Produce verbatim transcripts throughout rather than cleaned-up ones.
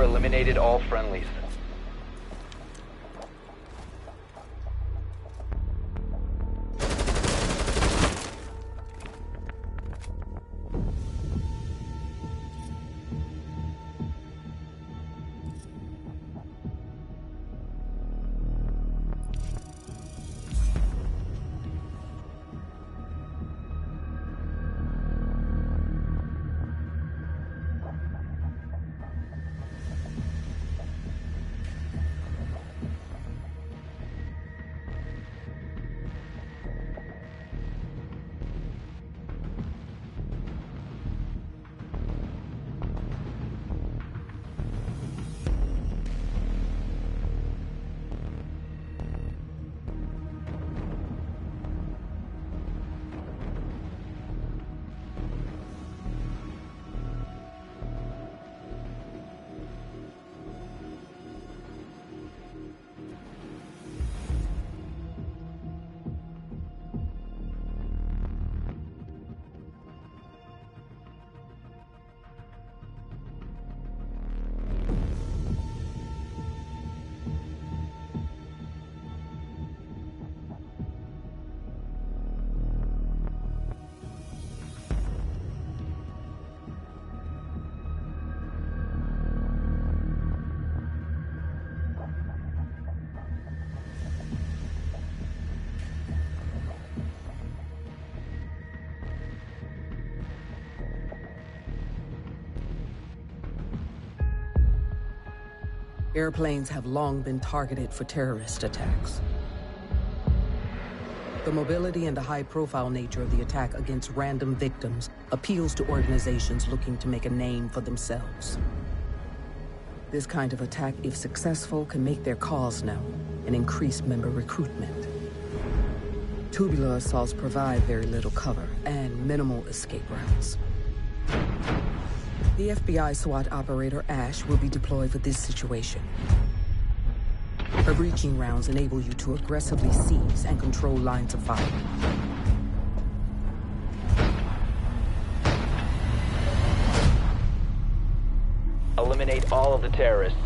eliminated all friendlies. Airplanes have long been targeted for terrorist attacks. The mobility and the high-profile nature of the attack against random victims appeals to organizations looking to make a name for themselves. This kind of attack, if successful, can make their cause known and increase member recruitment. Tubular assaults provide very little cover and minimal escape routes. The F B I SWAT operator Ash will be deployed for this situation. Her breaching rounds enable you to aggressively seize and control lines of fire. Eliminate all of the terrorists.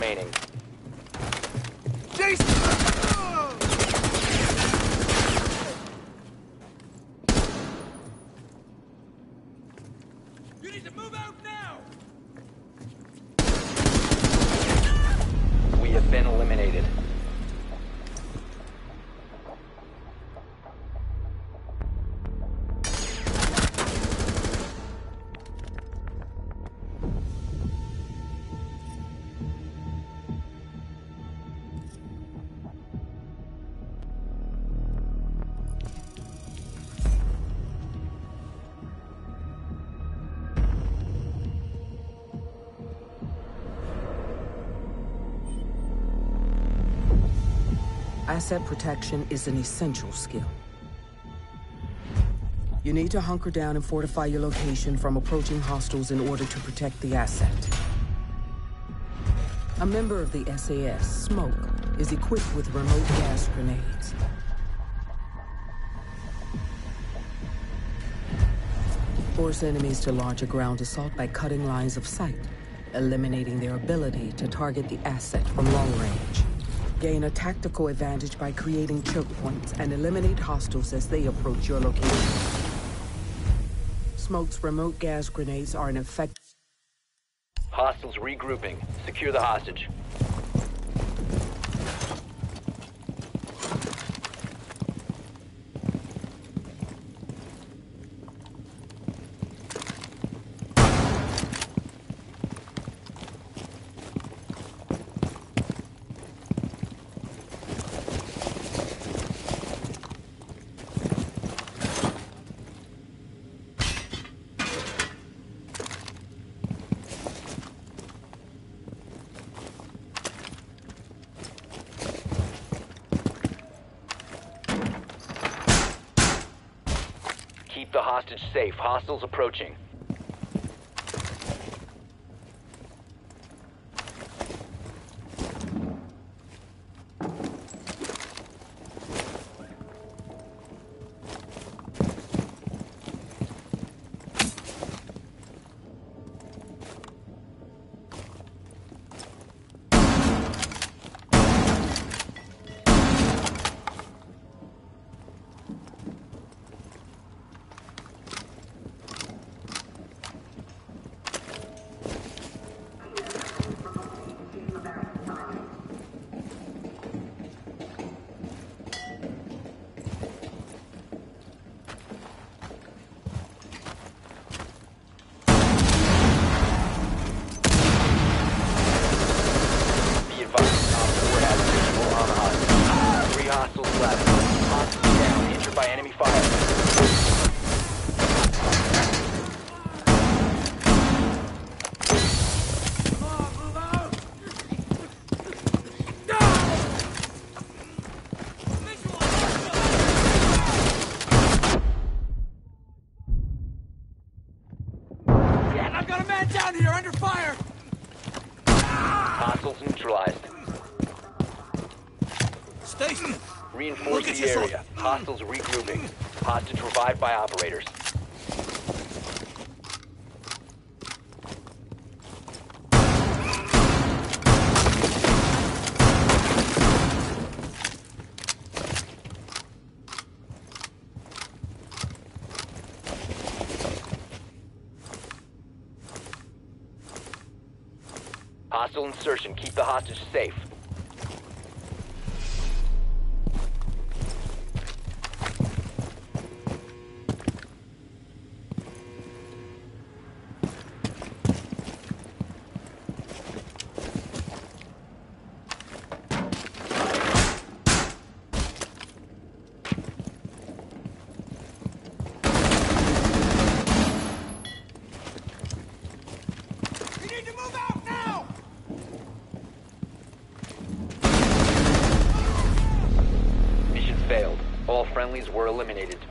remaining. Jason! You need to move out now! We have been eliminated. Asset protection is an essential skill. You need to hunker down and fortify your location from approaching hostiles in order to protect the asset. A member of the S A S, Smoke, is equipped with remote gas grenades. Force enemies to launch a ground assault by cutting lines of sight, eliminating their ability to target the asset from long range. Gain a tactical advantage by creating choke points and eliminate hostiles as they approach your location. Smoke's remote gas grenades are an effective... Hostiles regrouping. Secure the hostage. Keep the hostage safe. Hostiles approaching. Hostiles left. Hostiles down. Injured by enemy fire. I've got a man down here under fire! Hostiles neutralized. Station! Reinforce the area. Hostiles regrouping. Hostage revived by operators. Hostile insertion. Keep the hostage safe. Failed. All friendlies were eliminated.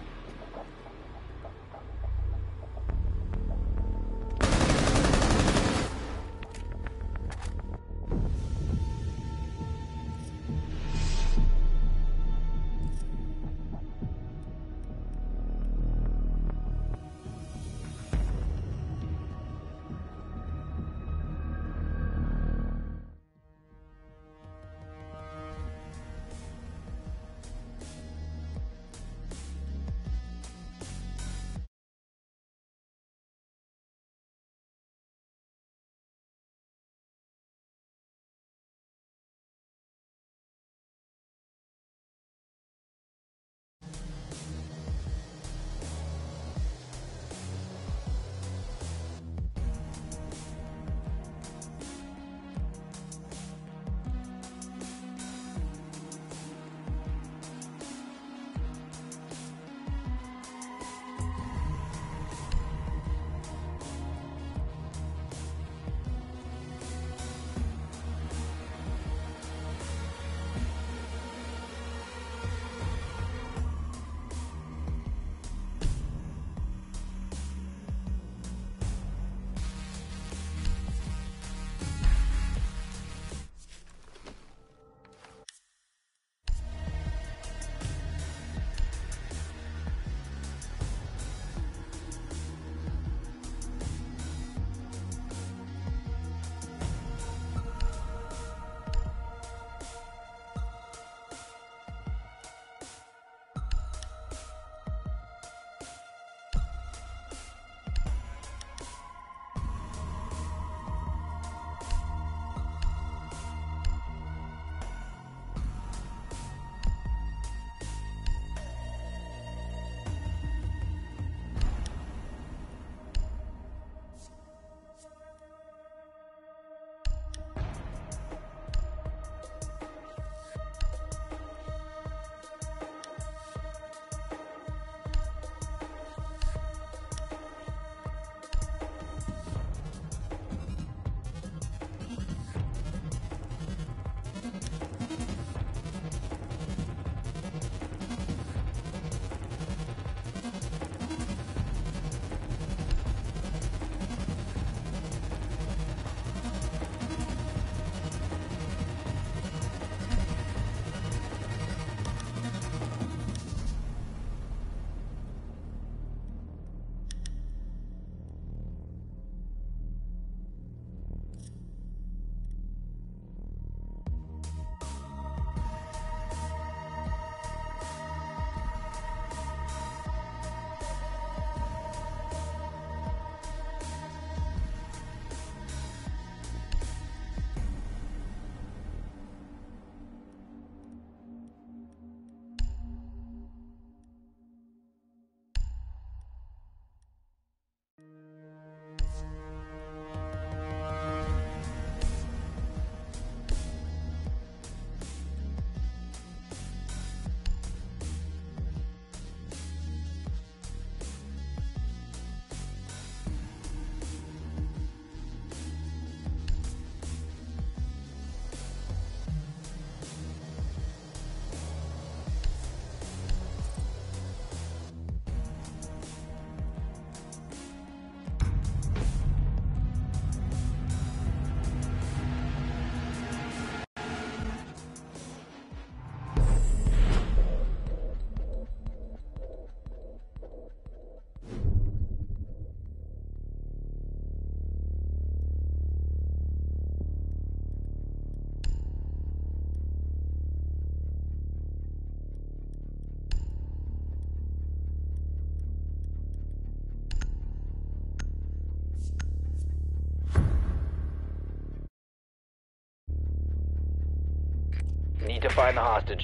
Need to find the hostage.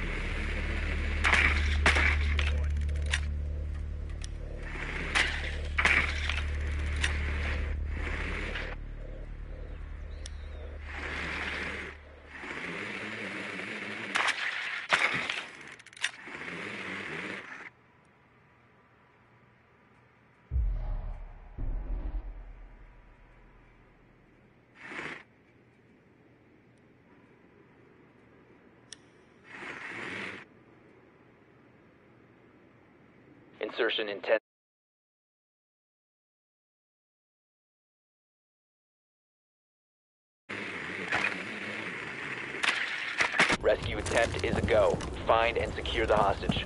Insertion intent. Rescue attempt is a go. Find and secure the hostage.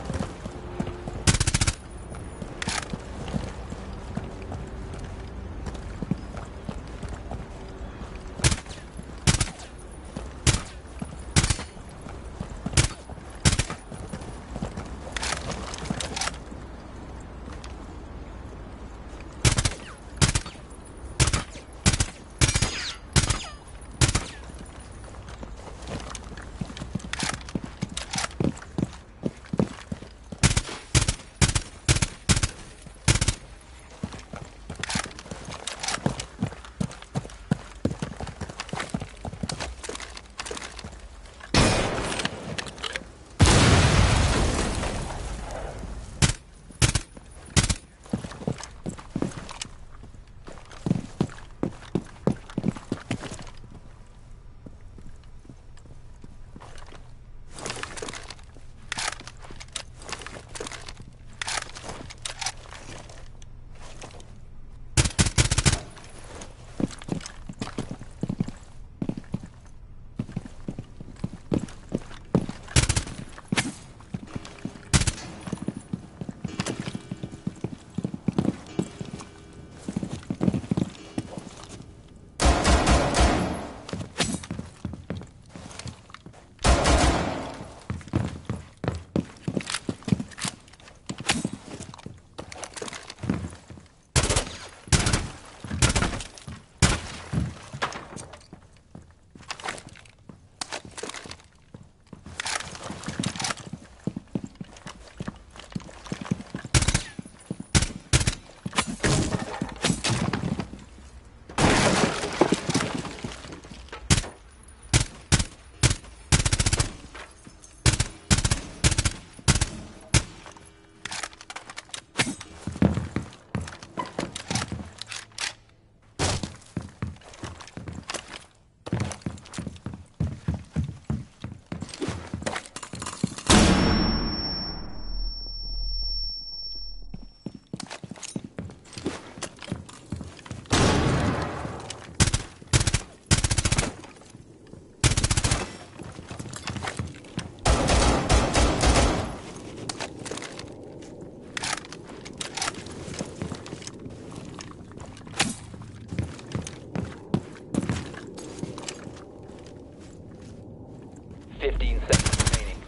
fifteen seconds remaining.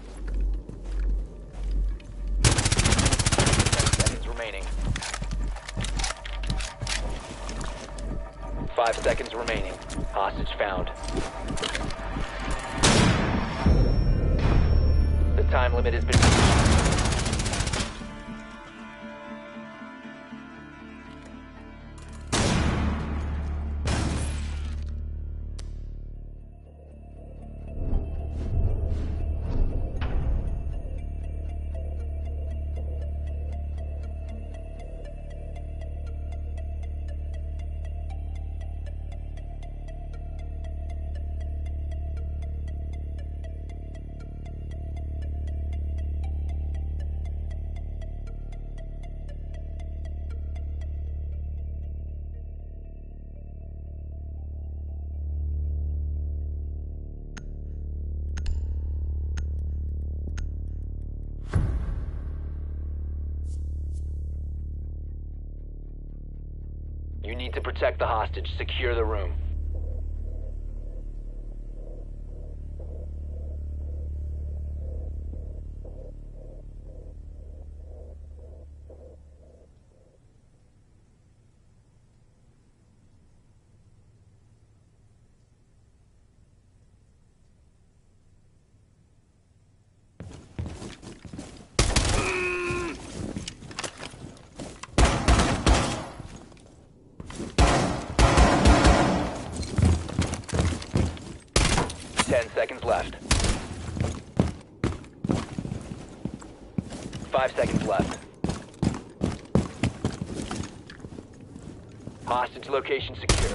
ten seconds remaining. Five seconds remaining. Hostage found. The time limit has been... You need to protect the hostage. Secure the room. seconds left. Five seconds left. Hostage location secure.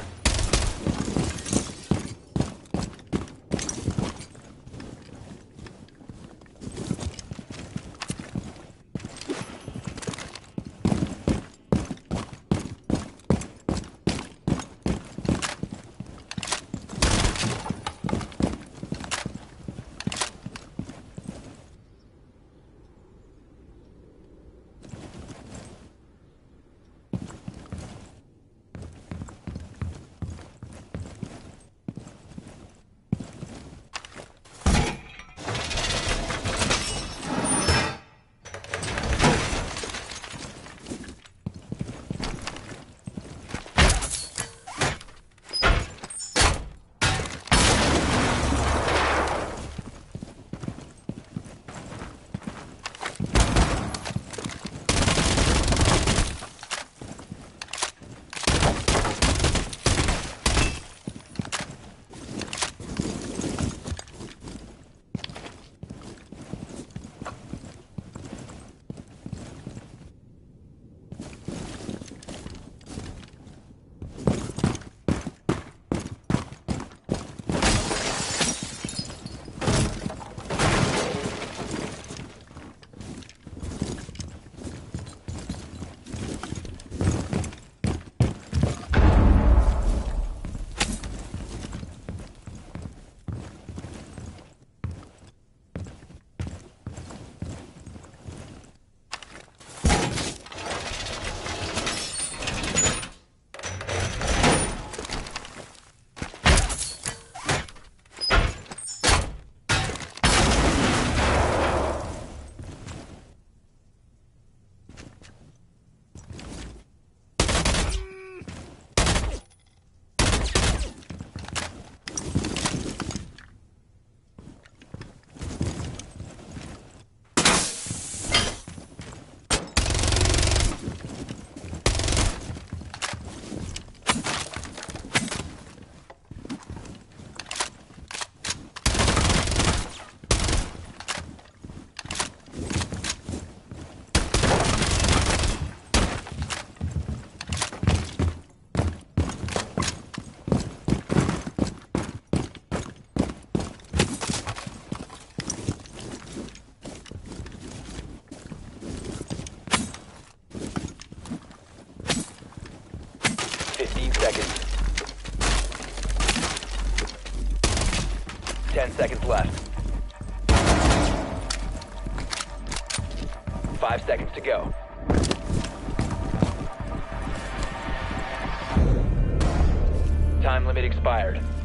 fifteen seconds. ten seconds left. Five seconds to go. Time limit expired.